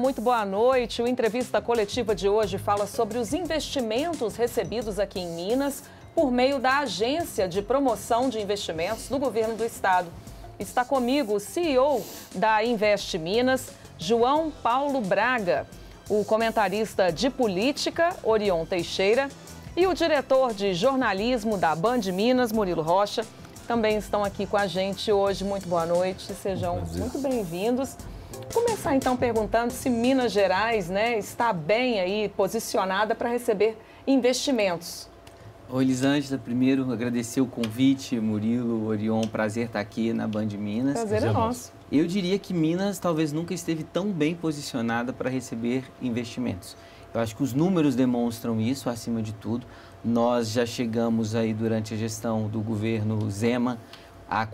muito boa noite. O Entrevista Coletiva de hoje fala sobre os investimentos recebidos aqui em Minas por meio da Agência de Promoção de Investimentos do Governo do Estado. Está comigo o CEO da Invest Minas, João Paulo Braga, o comentarista de política, Orion Teixeira, e o diretor de jornalismo da Band Minas, Murilo Rocha. Também estão aqui com a gente hoje. Muito boa noite, sejam muito bem-vindos. Começar então perguntando se Minas Gerais, está bem aí posicionada para receber investimentos. Oi, Elisângela, primeiro agradecer o convite, Murilo, Orion, prazer estar aqui na Band Minas. Prazer é nosso. Eu diria que Minas talvez nunca esteve tão bem posicionada para receber investimentos. Eu acho que os números demonstram isso, acima de tudo. Nós já chegamos aí durante a gestão do governo Zema a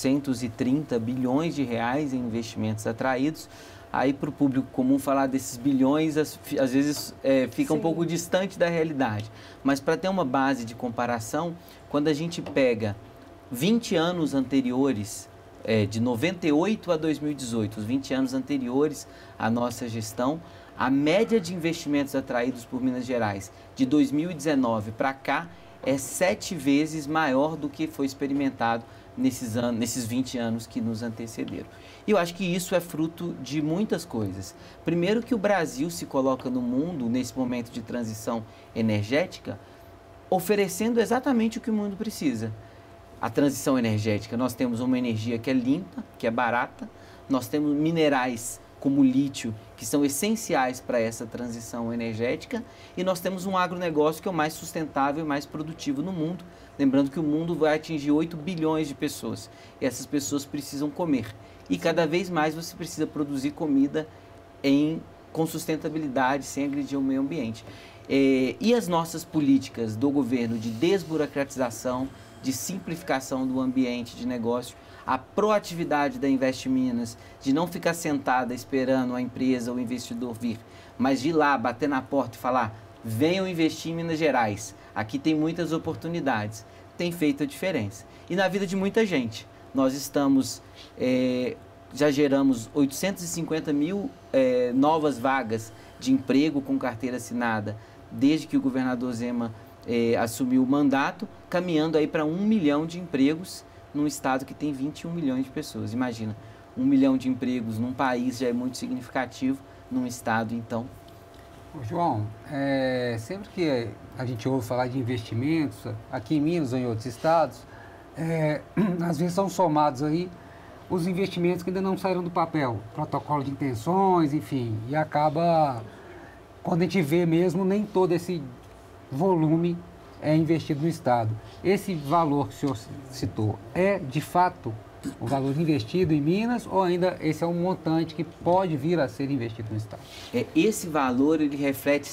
430 bilhões de reais em investimentos atraídos. Aí para o público comum falar desses bilhões às vezes fica um pouco distante da realidade. Mas para ter uma base de comparação, quando a gente pega 20 anos anteriores, de 98 a 2018, os 20 anos anteriores à nossa gestão, a média de investimentos atraídos por Minas Gerais de 2019 para cá é 7 vezes maior do que foi experimentado nesses 20 anos que nos antecederam. E eu acho que isso é fruto de muitas coisas. Primeiro, que o Brasil se coloca no mundo, nesse momento de transição energética, oferecendo exatamente o que o mundo precisa. A transição energética, nós temos uma energia que é limpa, que é barata, nós temos minerais como lítio, que são essenciais para essa transição energética, e nós temos um agronegócio que é o mais sustentável e mais produtivo no mundo. Lembrando que o mundo vai atingir 8 bilhões de pessoas, e essas pessoas precisam comer. E cada vez mais você precisa produzir comida com sustentabilidade, sem agredir o meio ambiente. E as nossas políticas do governo de desburocratização, de simplificação do ambiente de negócio, a proatividade da Invest Minas, de não ficar sentada esperando a empresa ou o investidor vir, mas de ir lá, bater na porta e falar: venham investir em Minas Gerais, aqui tem muitas oportunidades, tem feito a diferença. E na vida de muita gente, nós já geramos 850 mil novas vagas de emprego com carteira assinada, desde que o governador Zema assumiu o mandato, caminhando aí para 1 milhão de empregos num estado que tem 21 milhões de pessoas. Imagina, 1 milhão de empregos num país já é muito significativo, num estado, então. João, sempre que a gente ouve falar de investimentos, aqui em Minas ou em outros estados, às vezes são somados aí os investimentos que ainda não saíram do papel, protocolo de intenções, enfim, e acaba, quando a gente vê mesmo, nem todo esse volume é investido no Estado. Esse valor que o senhor citou é, de fato, o valor investido em Minas, ou ainda esse é um montante que pode vir a ser investido no Estado? Esse valor, ele reflete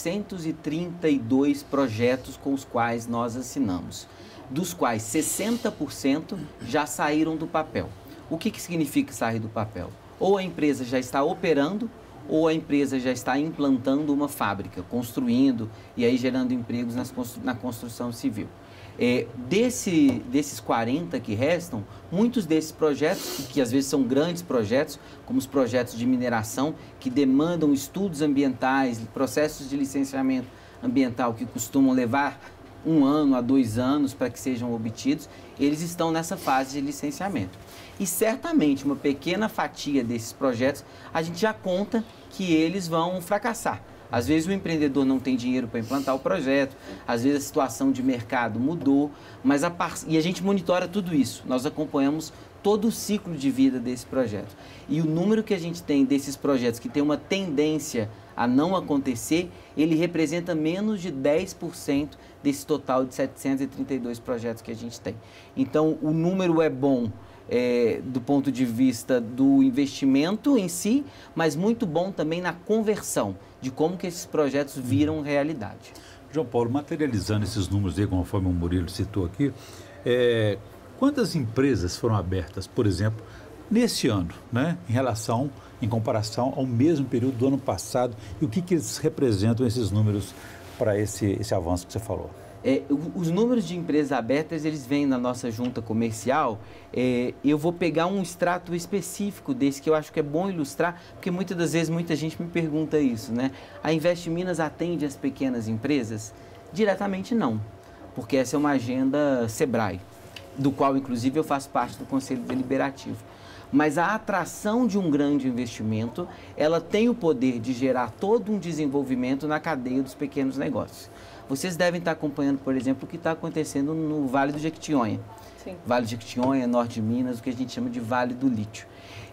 732 projetos com os quais nós assinamos, dos quais 60% já saíram do papel. O que significa sair do papel? Ou a empresa já está operando, ou a empresa já está implantando uma fábrica, construindo e aí gerando empregos na construção civil. Desses 40 que restam, muitos desses projetos, que às vezes são grandes projetos, como os projetos de mineração, que demandam estudos ambientais, processos de licenciamento ambiental que costumam levar 1 ano a 2 anos para que sejam obtidos, eles estão nessa fase de licenciamento. E certamente uma pequena fatia desses projetos a gente já conta que eles vão fracassar. Às vezes o empreendedor não tem dinheiro para implantar o projeto, às vezes a situação de mercado mudou, e a gente monitora tudo isso. Nós acompanhamos todo o ciclo de vida desse projeto. E o número que a gente tem desses projetos que tem uma tendência a não acontecer, ele representa menos de 10% desse total de 732 projetos que a gente tem. Então, o número é bom do ponto de vista do investimento em si, mas muito bom também na conversão, de como que esses projetos viram realidade. João Paulo, materializando esses números aí, conforme o Murilo citou aqui, quantas empresas foram abertas, por exemplo, nesse ano, né, em comparação ao mesmo período do ano passado, e o que eles representam, esses números, para esse avanço que você falou? Os números de empresas abertas, eles vêm na nossa junta comercial. Eu vou pegar um extrato específico desse que eu acho que é bom ilustrar, porque muitas das vezes muita gente me pergunta isso, né? A Invest Minas atende as pequenas empresas? Diretamente não, porque essa é uma agenda Sebrae, do qual inclusive eu faço parte do Conselho Deliberativo. Mas a atração de um grande investimento, ela tem o poder de gerar todo um desenvolvimento na cadeia dos pequenos negócios. Vocês devem estar acompanhando, por exemplo, o que está acontecendo no Vale do Jequitinhonha. Sim. Vale do Jequitinhonha, norte de Minas, o que a gente chama de Vale do Lítio.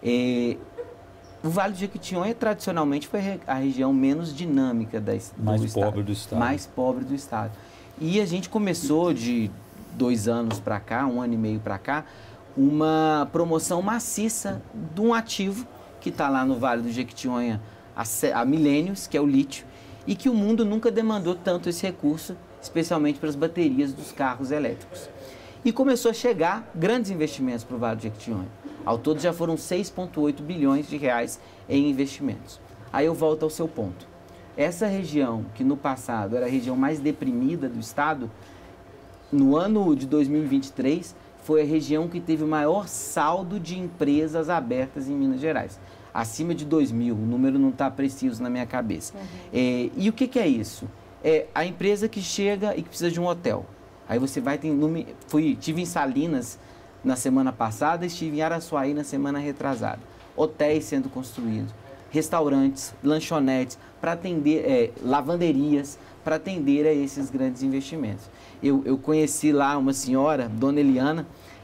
O Vale do Jequitinhonha, tradicionalmente, foi a região menos dinâmica do estado. Mais pobre do estado. Mais pobre do estado. E a gente começou de 2 anos para cá, 1 ano e meio para cá, uma promoção maciça de um ativo que está lá no Vale do Jequitinhonha há milênios, que é o lítio, e que o mundo nunca demandou tanto esse recurso, especialmente para as baterias dos carros elétricos. E começou a chegar grandes investimentos para o Vale do Jequitinhonha. Ao todo já foram 6,8 bilhões de reais em investimentos. Aí eu volto ao seu ponto. Essa região, que no passado era a região mais deprimida do estado, no ano de 2023, foi a região que teve o maior saldo de empresas abertas em Minas Gerais. Acima de 2.000, o número não está preciso na minha cabeça. E o que é isso? É a empresa que chega e que precisa de um hotel. Aí você vai, estive em Salinas na semana passada, estive em Araçuaí na semana retrasada. Hotéis sendo construídos, restaurantes, lanchonetes, para atender, lavanderias, para atender a esses grandes investimentos. Eu conheci lá uma senhora, Dona Eliana,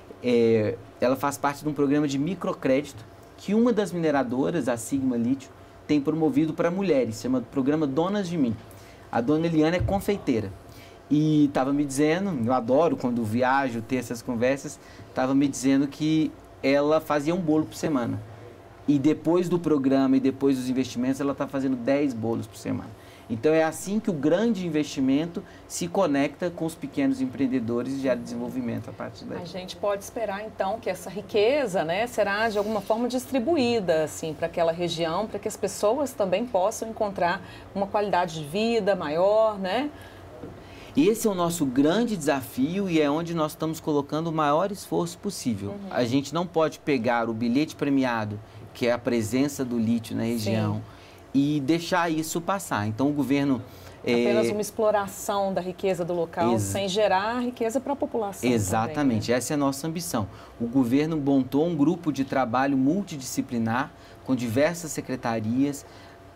ela faz parte de um programa de microcrédito que uma das mineradoras, a Sigma Lítio, tem promovido para mulheres, chama Programa Donas de Mim. A Dona Eliana é confeiteira e estava me dizendo, eu adoro quando viajo, ter essas conversas, estava me dizendo que ela fazia um bolo por semana. E depois do programa e depois dos investimentos, ela está fazendo 10 bolos por semana. Então é assim que o grande investimento se conecta com os pequenos empreendedores e gera desenvolvimento a partir daí. A gente pode esperar então que essa riqueza, né, será de alguma forma distribuída assim para aquela região, para que as pessoas também possam encontrar uma qualidade de vida maior, né? Esse é o nosso grande desafio e é onde nós estamos colocando o maior esforço possível. A gente não pode pegar o bilhete premiado, que é a presença do lítio na região, e deixar isso passar. Então o governo... Apenas uma exploração da riqueza do local, sem gerar riqueza para a população. Exatamente, também, né? Essa é a nossa ambição. O governo montou um grupo de trabalho multidisciplinar com diversas secretarias,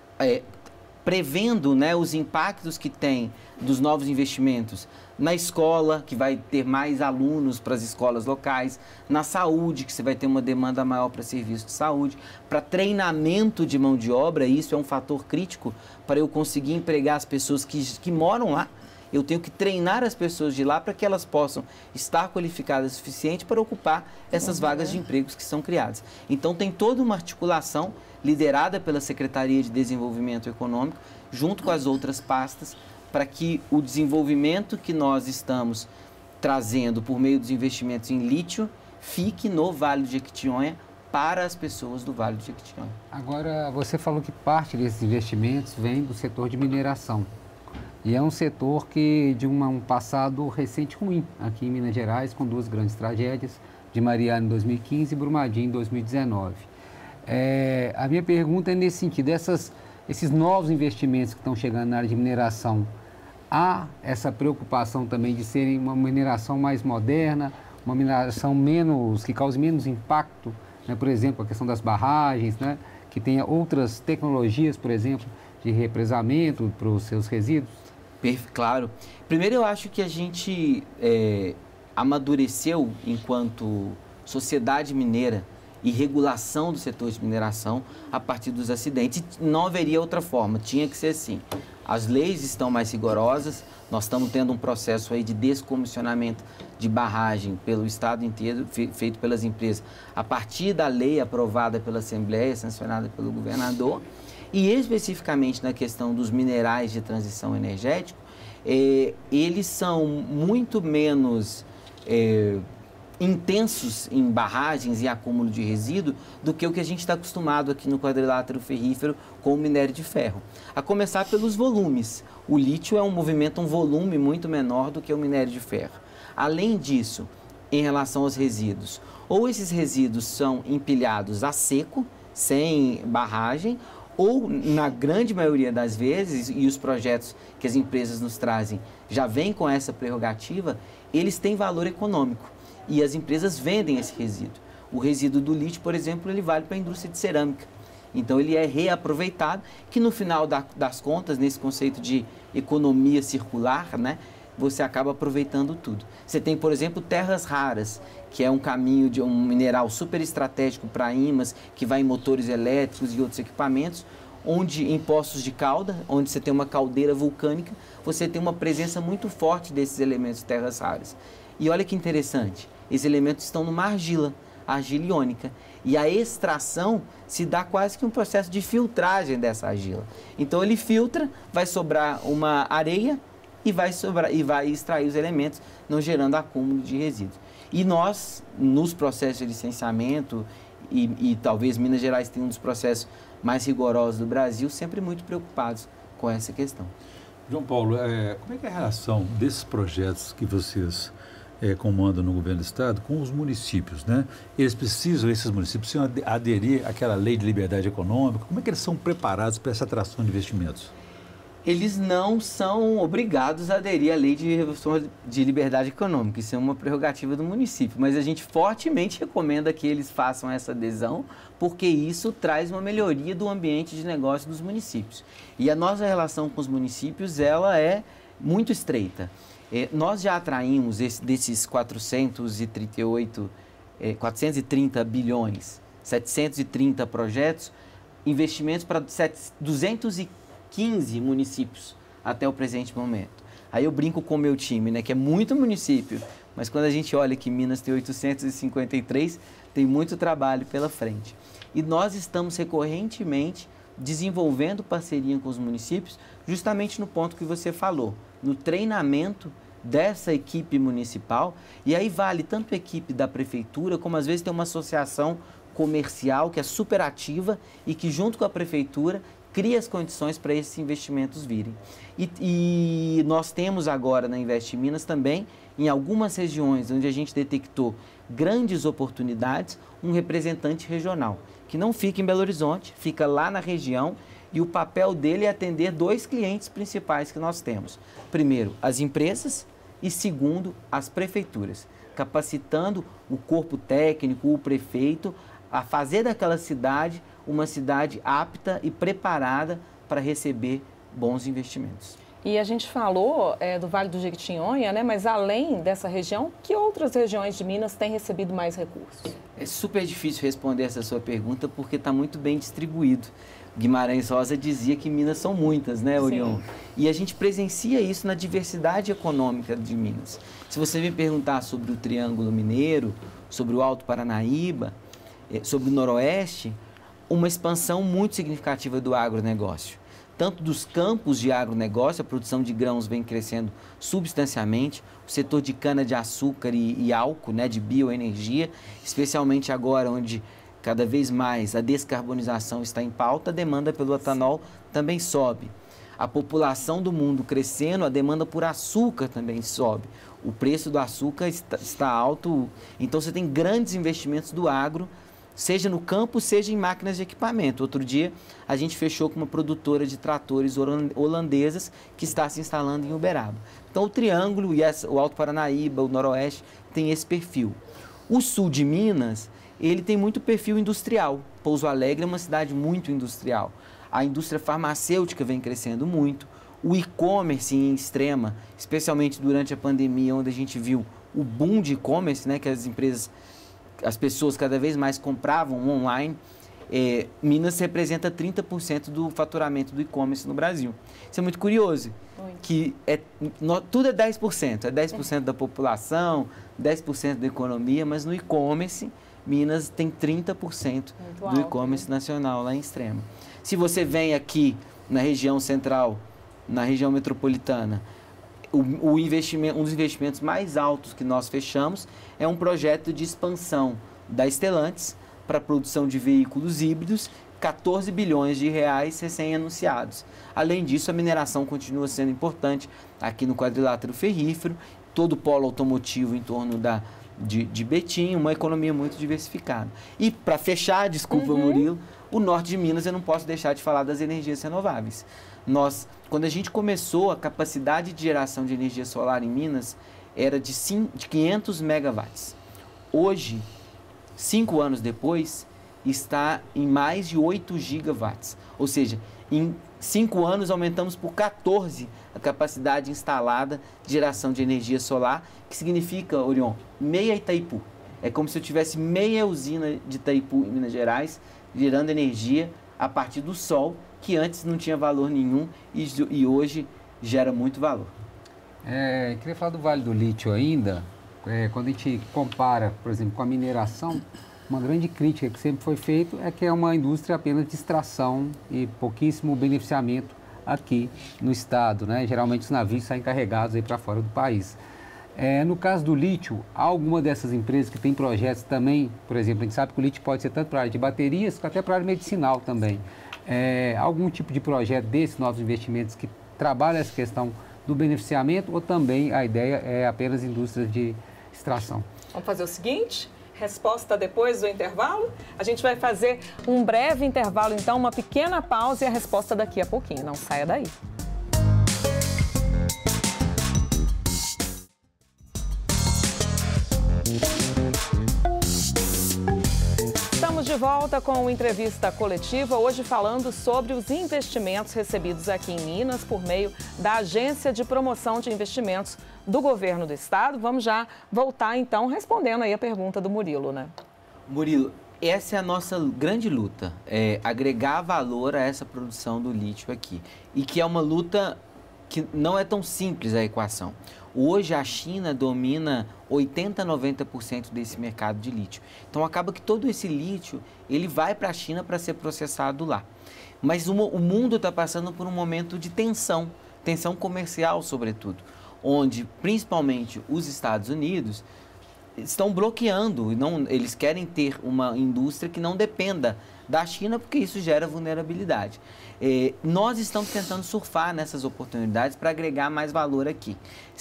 prevendo, né, os impactos que tem dos novos investimentos na escola, que vai ter mais alunos para as escolas locais, na saúde, que você vai ter uma demanda maior para serviços de saúde, para treinamento de mão de obra, isso é um fator crítico para eu conseguir empregar as pessoas que moram lá. Eu tenho que treinar as pessoas de lá para que elas possam estar qualificadas o suficiente para ocupar essas vagas de empregos que são criadas. Então tem toda uma articulação liderada pela Secretaria de Desenvolvimento Econômico, junto com as outras pastas, para que o desenvolvimento que nós estamos trazendo por meio dos investimentos em lítio fique no Vale do Jequitinhonha para as pessoas do Vale do Jequitinhonha. Agora, você falou que parte desses investimentos vem do setor de mineração. E é um setor que de um passado recente ruim aqui em Minas Gerais, com 2 grandes tragédias, de Mariana em 2015 e Brumadinho em 2019. A minha pergunta é nesse sentido, esses novos investimentos que estão chegando na área de mineração, há essa preocupação também de serem uma mineração mais moderna, uma mineração que cause menos impacto, né? Por exemplo, a questão das barragens, né? Que tenha outras tecnologias, por exemplo, de represamento para os seus resíduos? Claro. Primeiro, eu acho que a gente amadureceu enquanto sociedade mineira e regulação do setor de mineração a partir dos acidentes. Não haveria outra forma, tinha que ser assim. As leis estão mais rigorosas, nós estamos tendo um processo aí de descomissionamento de barragem pelo estado inteiro, feito pelas empresas, a partir da lei aprovada pela Assembleia, sancionada pelo governador, e especificamente na questão dos minerais de transição energética, eles são muito menos intensos em barragens e acúmulo de resíduo do que o que a gente está acostumado aqui no quadrilátero ferrífero com o minério de ferro. A começar pelos volumes. O lítio é um volume muito menor do que o minério de ferro. Além disso, em relação aos resíduos, ou esses resíduos são empilhados a seco, sem barragem, ou na grande maioria das vezes, e os projetos que as empresas nos trazem já vêm com essa prerrogativa, eles têm valor econômico. E as empresas vendem esse resíduo. O resíduo do lítio, por exemplo, ele vale para a indústria de cerâmica. Então, ele é reaproveitado, que no final das contas, nesse conceito de economia circular, né, você acaba aproveitando tudo. Você tem, por exemplo, terras raras, que é um caminho de um mineral super estratégico para ímãs, que vai em motores elétricos e outros equipamentos, onde em poços de calda, onde você tem uma caldeira vulcânica, você tem uma presença muito forte desses elementos de terras raras. E olha que interessante, esses elementos estão numa argila iônica. E a extração se dá quase que um processo de filtragem dessa argila. Então ele filtra, vai sobrar uma areia e vai extrair os elementos, não gerando acúmulo de resíduos. E nós, nos processos de licenciamento, e talvez Minas Gerais tenha um dos processos mais rigorosos do Brasil, sempre muito preocupados com essa questão. João Paulo, como é que é a relação desses projetos que vocês comandam no governo do estado com os municípios, né? Esses municípios precisam aderir àquela lei de liberdade econômica? Como é que eles são preparados para essa atração de investimentos? Eles não são obrigados a aderir à lei de liberdade econômica, isso é uma prerrogativa do município, mas a gente fortemente recomenda que eles façam essa adesão, porque isso traz uma melhoria do ambiente de negócio dos municípios. E a nossa relação com os municípios, ela é muito estreita. Nós já atraímos desses 430 bilhões, 730 projetos, investimentos para 215 municípios até o presente momento. Aí eu brinco com o meu time, né, que é muito município, mas quando a gente olha que Minas tem 853, tem muito trabalho pela frente. E nós estamos recorrentemente desenvolvendo parceria com os municípios, justamente no ponto que você falou, no treinamento dessa equipe municipal, e aí vale tanto a equipe da prefeitura, como às vezes tem uma associação comercial que é super ativa e que junto com a prefeitura cria as condições para esses investimentos virem. E nós temos agora na Invest Minas também, em algumas regiões onde a gente detectou grandes oportunidades, um representante regional, que não fica em Belo Horizonte, fica lá na região, e o papel dele é atender dois clientes principais que nós temos. Primeiro, as empresas e segundo, as prefeituras, capacitando o corpo técnico, o prefeito, a fazer daquela cidade uma cidade apta e preparada para receber bons investimentos. E a gente falou do Vale do Jequitinhonha, né? Mas além dessa região, que outras regiões de Minas têm recebido mais recursos? É super difícil responder essa sua pergunta porque está muito bem distribuído. Guimarães Rosa dizia que Minas são muitas, né, Orion? Sim. E a gente presencia isso na diversidade econômica de Minas. Se você me perguntar sobre o Triângulo Mineiro, sobre o Alto Paranaíba, sobre o Noroeste, uma expansão muito significativa do agronegócio. Tanto dos campos de agronegócio, a produção de grãos vem crescendo substancialmente, o setor de cana-de-açúcar e álcool, né, de bioenergia, especialmente agora onde cada vez mais a descarbonização está em pauta, a demanda pelo etanol também sobe. A população do mundo crescendo, a demanda por açúcar também sobe. O preço do açúcar está alto, então você tem grandes investimentos do agro, seja no campo, seja em máquinas de equipamento. Outro dia, a gente fechou com uma produtora de tratores holandesas que está se instalando em Uberaba. Então, o Triângulo e o Alto Paranaíba, o Noroeste, tem esse perfil. O sul de Minas, ele tem muito perfil industrial. Pouso Alegre é uma cidade muito industrial. A indústria farmacêutica vem crescendo muito. O e-commerce em Extrema, especialmente durante a pandemia, onde a gente viu o boom de e-commerce, né, que as pessoas cada vez mais compravam online. Minas representa 30% do faturamento do e-commerce no Brasil. Isso é muito curioso, que tudo é 10%, é 10% da população, 10% da economia, mas no e-commerce, Minas tem 30% do e-commerce nacional lá em Extrema. Se você vem aqui na região central, na região metropolitana, um dos investimentos mais altos que nós fechamos é um projeto de expansão da Stellantis para a produção de veículos híbridos, 14 bilhões de reais recém-anunciados. Além disso, a mineração continua sendo importante aqui no quadrilátero ferrífero, todo o polo automotivo em torno de Betim, uma economia muito diversificada. E para fechar, desculpa, Murilo, o norte de Minas eu não posso deixar de falar das energias renováveis. Quando a gente começou, a capacidade de geração de energia solar em Minas era de 500 megawatts. Hoje, 5 anos depois, está em mais de 8 gigawatts. Ou seja, em 5 anos aumentamos por 14 a capacidade instalada de geração de energia solar, que significa, Orion, meia Itaipu. É como se eu tivesse meia usina de Itaipu em Minas Gerais, gerando energia a partir do sol, que antes não tinha valor nenhum e hoje gera muito valor. Queria falar do Vale do Lítio ainda. Quando a gente compara, por exemplo, com a mineração, uma grande crítica que sempre foi feita é que é uma indústria apenas de extração e pouquíssimo beneficiamento aqui no estado, né? Geralmente os navios saem carregados aí para fora do país. No caso do lítio, há alguma dessas empresas que tem projetos também, por exemplo, a gente sabe que o lítio pode ser tanto para a área de baterias, quanto até para a área medicinal também. Algum tipo de projeto desses novos investimentos que trabalha essa questão do beneficiamento ou também a ideia é apenas indústria de extração? Vamos fazer o seguinte, resposta depois do intervalo. A gente vai fazer um breve intervalo, então, uma pequena pausa e a resposta daqui a pouquinho. Não saia daí. Estamos de volta com uma entrevista coletiva, hoje falando sobre os investimentos recebidos aqui em Minas por meio da Agência de Promoção de Investimentos do Governo do Estado. Vamos já voltar, então, respondendo aí a pergunta do Murilo, né? Murilo, essa é a nossa grande luta, agregar valor a essa produção do lítio aqui. E que é uma luta que não é tão simples a equação. Hoje a China domina 80% a 90% desse mercado de lítio. Então acaba que todo esse lítio ele vai para a China para ser processado lá. Mas o mundo está passando por um momento de tensão comercial sobretudo, onde principalmente os Estados Unidos estão bloqueando, eles querem ter uma indústria que não dependa da China, porque isso gera vulnerabilidade. Nós estamos tentando surfar nessas oportunidades para agregar mais valor aqui.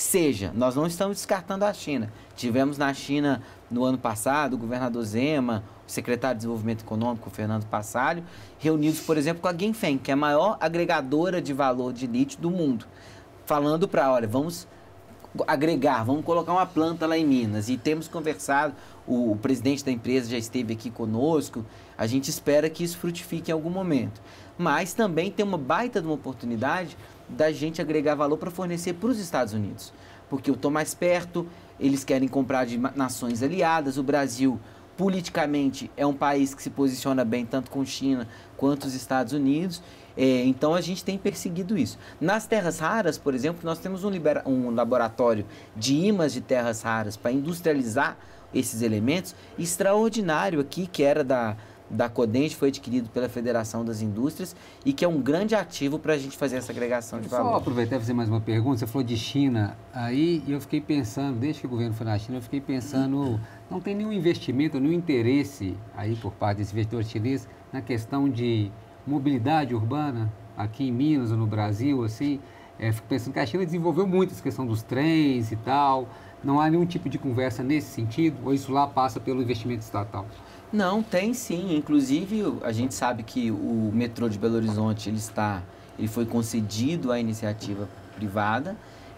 Nós não estamos descartando a China. Tivemos na China, no ano passado, o governador Zema, o secretário de Desenvolvimento Econômico, o Fernando Passalio, reunidos, por exemplo, com a Ganfeng, que é a maior agregadora de valor de lítio do mundo, falando vamos agregar, vamos colocar uma planta lá em Minas. E temos conversado, o presidente da empresa já esteve aqui conosco, a gente espera que isso frutifique em algum momento. Mas também tem uma baita de uma oportunidade da gente agregar valor para fornecer para os Estados Unidos. Porque eu estou mais perto, eles querem comprar de nações aliadas, o Brasil politicamente é um país que se posiciona bem tanto com China quanto os Estados Unidos. Então a gente tem perseguido isso. Nas terras raras, por exemplo, nós temos um laboratório de ímãs de terras raras para industrializar esses elementos extraordinário aqui, que era da Codente, foi adquirido pela Federação das Indústrias e que é um grande ativo para a gente fazer essa agregação de valor. Só aproveitar e fazer mais uma pergunta, você falou de China, aí eu fiquei pensando, desde que o governo foi na China, eu fiquei pensando, não tem nenhum investimento, nenhum interesse aí por parte desse investidor chinês na questão de mobilidade urbana aqui em Minas ou no Brasil, assim, fico pensando que a China desenvolveu muito essa questão dos trens e tal, não há nenhum tipo de conversa nesse sentido, ou isso lá passa pelo investimento estatal? Não, tem sim, inclusive a gente sabe que o metrô de Belo Horizonte, ele foi concedido à iniciativa privada,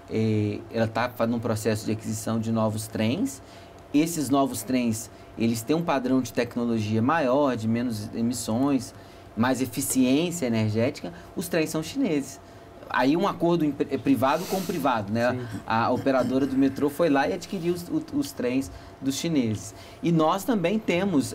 ela está num processo de aquisição de novos trens, esses novos trens, eles têm um padrão de tecnologia maior, de menos emissões, mais eficiência energética, os trens são chineses. Aí um acordo privado com privado, né? Sim. A operadora do metrô foi lá e adquiriu os trens dos chineses. E nós também temos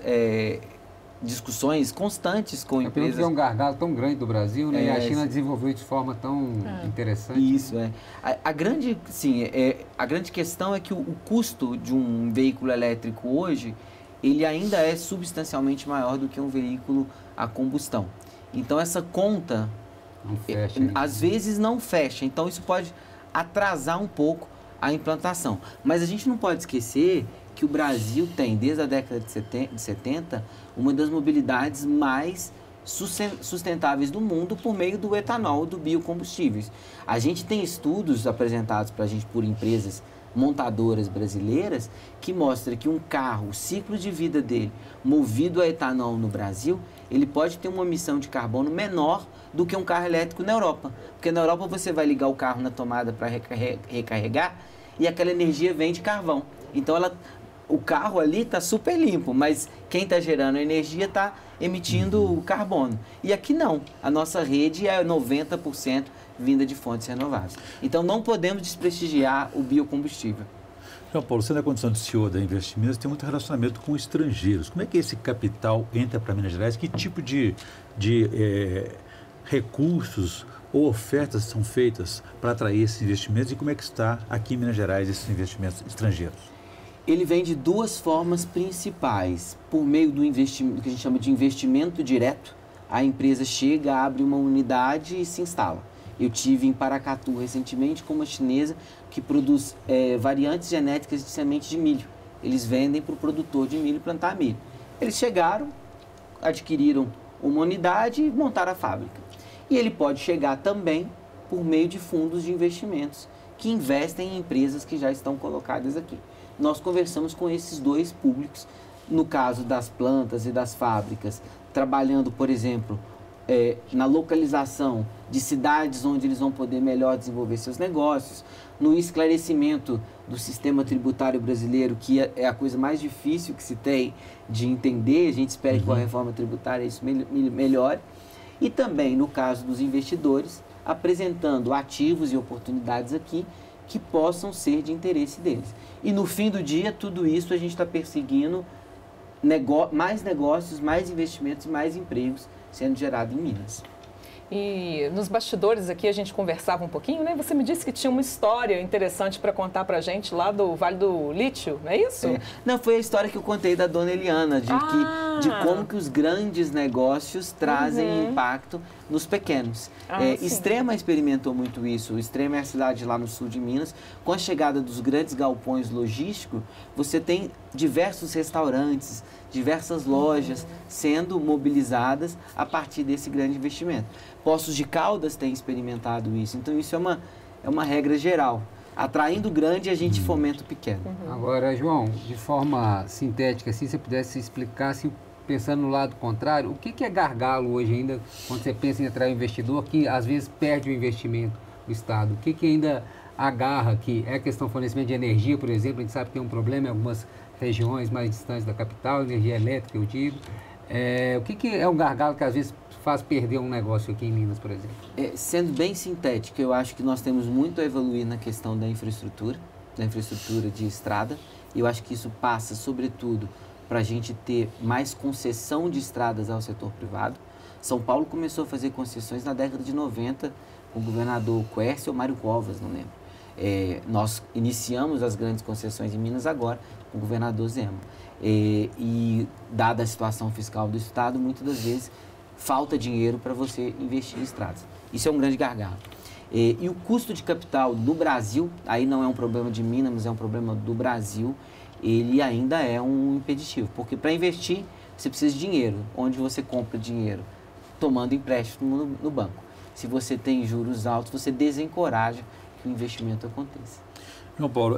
discussões constantes com empresas. É um gargalo tão grande do Brasil, né? E a China desenvolveu de forma tão interessante. Isso, a grande questão é que o custo de um veículo elétrico hoje, ele ainda é substancialmente maior do que um veículo a combustão. Então essa conta, não fecha, às vezes não fecha. Então isso pode atrasar um pouco a implantação. Mas a gente não pode esquecer que o Brasil tem, desde a década de 70, uma das mobilidades mais sustentáveis do mundo por meio do etanol, do biocombustíveis. A gente tem estudos apresentados para a gente por empresas montadoras brasileiras que mostram que um carro, o ciclo de vida dele, movido a etanol no Brasil, ele pode ter uma emissão de carbono menor do que um carro elétrico na Europa. Porque na Europa você vai ligar o carro na tomada para recarregar e aquela energia vem de carvão. Então o carro ali está super limpo, mas quem está gerando a energia está emitindo carbono. E aqui não, a nossa rede é 90% vinda de fontes renováveis. Então não podemos desprestigiar o biocombustível. João Paulo, você na condição de CEO da Investimentos tem muito relacionamento com estrangeiros. Como é que esse capital entra para Minas Gerais? Que tipo de recursos ou ofertas são feitas para atrair esses investimentos e como é que está aqui em Minas Gerais esses investimentos estrangeiros? Ele vem de duas formas principais. Por meio do investimento, que a gente chama de investimento direto, a empresa chega, abre uma unidade e se instala. Eu tive em Paracatu recentemente com uma chinesa que produz variantes genéticas de semente de milho. Eles vendem para o produtor de milho plantar milho. Eles chegaram, adquiriram uma unidade e montaram a fábrica. E ele pode chegar também por meio de fundos de investimentos que investem em empresas que já estão colocadas aqui. Nós conversamos com esses dois públicos, no caso das plantas e das fábricas, trabalhando, por exemplo, na localização de cidades onde eles vão poder melhor desenvolver seus negócios, no esclarecimento do sistema tributário brasileiro, que é a coisa mais difícil que se tem de entender. A gente espera que com a reforma tributária isso melhore. E também, no caso dos investidores, apresentando ativos e oportunidades aqui que possam ser de interesse deles. E no fim do dia, tudo isso a gente está perseguindo mais negócios, mais investimentos e mais empregos sendo gerados em Minas. E nos bastidores aqui a gente conversava um pouquinho, né? Você me disse que tinha uma história interessante para contar para a gente lá do Vale do Lítio, não é isso? Não, foi a história que eu contei da dona Eliana, de como que os grandes negócios trazem impacto nos pequenos. Extrema experimentou muito isso. O Extrema é a cidade lá no sul de Minas. Com a chegada dos grandes galpões logísticos, você tem diversos restaurantes, diversas lojas sendo mobilizadas a partir desse grande investimento. Poços de Caldas têm experimentado isso. Então, isso é uma regra geral. Atraindo o grande, a gente fomenta o pequeno. Agora, João, de forma sintética, assim, se você pudesse explicar, assim, pensando no lado contrário, o que é gargalo hoje ainda, quando você pensa em atrair um investidor que às vezes perde o investimento do Estado? O que ainda agarra aqui? É a questão do fornecimento de energia, por exemplo, a gente sabe que tem um problema em algumas regiões mais distantes da capital, energia elétrica, eu digo. O que é um gargalo que às vezes faz perder um negócio aqui em Minas, por exemplo? Sendo bem sintético, eu acho que nós temos muito a evoluir na questão da infraestrutura de estrada. Eu acho que isso passa, sobretudo, para a gente ter mais concessão de estradas ao setor privado. São Paulo começou a fazer concessões na década de 90, com o governador Quércio ou Mário Covas, não lembro. Nós iniciamos as grandes concessões em Minas agora, com o governador Zema. E dada a situação fiscal do Estado, muitas das vezes falta dinheiro para você investir em estradas. Isso é um grande gargalo. E o custo de capital do Brasil, aí não é um problema de Minas, mas é um problema do Brasil, ele ainda é um impeditivo. Porque para investir, você precisa de dinheiro. Onde você compra dinheiro? Tomando empréstimo no banco. Se você tem juros altos, você desencoraja que o investimento aconteça. João Paulo,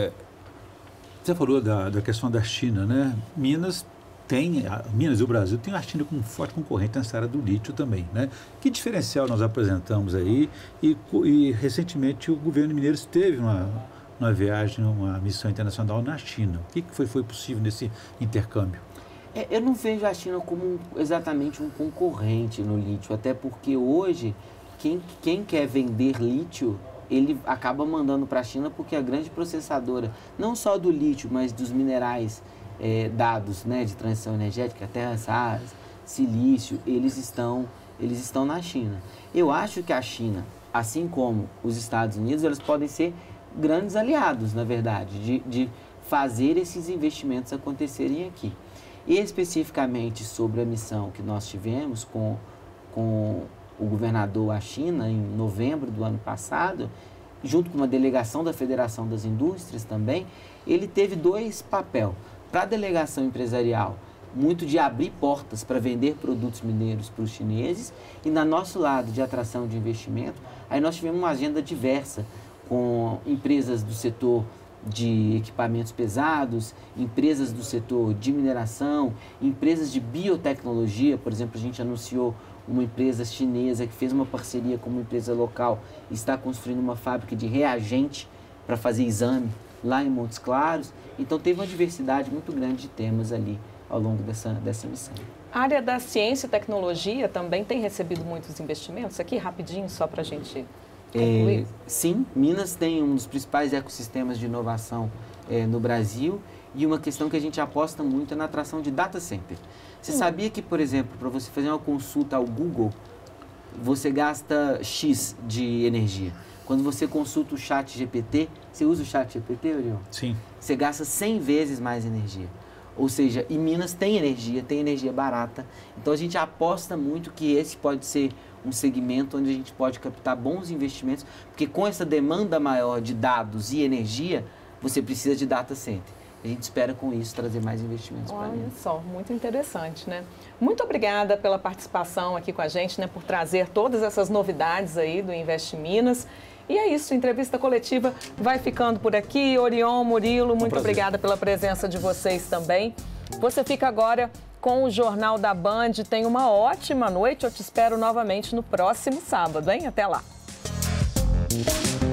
você falou da questão da China, né? Minas e o Brasil tem a China como forte concorrente nessa área do lítio também, né? Que diferencial nós apresentamos aí? E recentemente o governo mineiro esteve uma viagem, uma missão internacional na China. O que foi possível nesse intercâmbio? Eu não vejo a China como exatamente um concorrente no lítio, até porque hoje quem quer vender lítio, ele acaba mandando para a China porque a grande processadora, não só do lítio, mas dos minerais dados, né, de transição energética, terras raras, silício, eles estão na China. Eu acho que a China, assim como os Estados Unidos, eles podem ser grandes aliados, na verdade, de fazer esses investimentos acontecerem aqui. E especificamente sobre a missão que nós tivemos com o governador à China em novembro do ano passado, junto com uma delegação da Federação das Indústrias também, ele teve dois papéis. Para a delegação empresarial, muito de abrir portas para vender produtos mineiros para os chineses, e na nosso lado de atração de investimento, aí nós tivemos uma agenda diversa com empresas do setor de equipamentos pesados, empresas do setor de mineração, empresas de biotecnologia. Por exemplo, a gente anunciou uma empresa chinesa que fez uma parceria com uma empresa local e está construindo uma fábrica de reagente para fazer exame lá em Montes Claros. Então teve uma diversidade muito grande de temas ali ao longo dessa missão. A área da ciência e tecnologia também tem recebido muitos investimentos? Aqui, rapidinho, só para a gente concluir. Sim, Minas tem um dos principais ecossistemas de inovação no Brasil, e uma questão que a gente aposta muito é na atração de data center. Você sabia que, por exemplo, para você fazer uma consulta ao Google, você gasta X de energia. Quando você consulta o chat GPT, você usa o chat GPT, Orion? Sim. Você gasta 100 vezes mais energia. Ou seja, em Minas tem energia barata. Então a gente aposta muito que esse pode ser um segmento onde a gente pode captar bons investimentos, porque com essa demanda maior de dados e energia, você precisa de data center. A gente espera com isso trazer mais investimentos para Minas. Olha só, muito interessante, né? Muito obrigada pela participação aqui com a gente, né? Por trazer todas essas novidades aí do Invest Minas. E é isso, a entrevista coletiva vai ficando por aqui. Orion, Murilo, muito obrigada pela presença de vocês também. Você fica agora com o Jornal da Band. Tenha uma ótima noite. Eu te espero novamente no próximo sábado, hein? Até lá.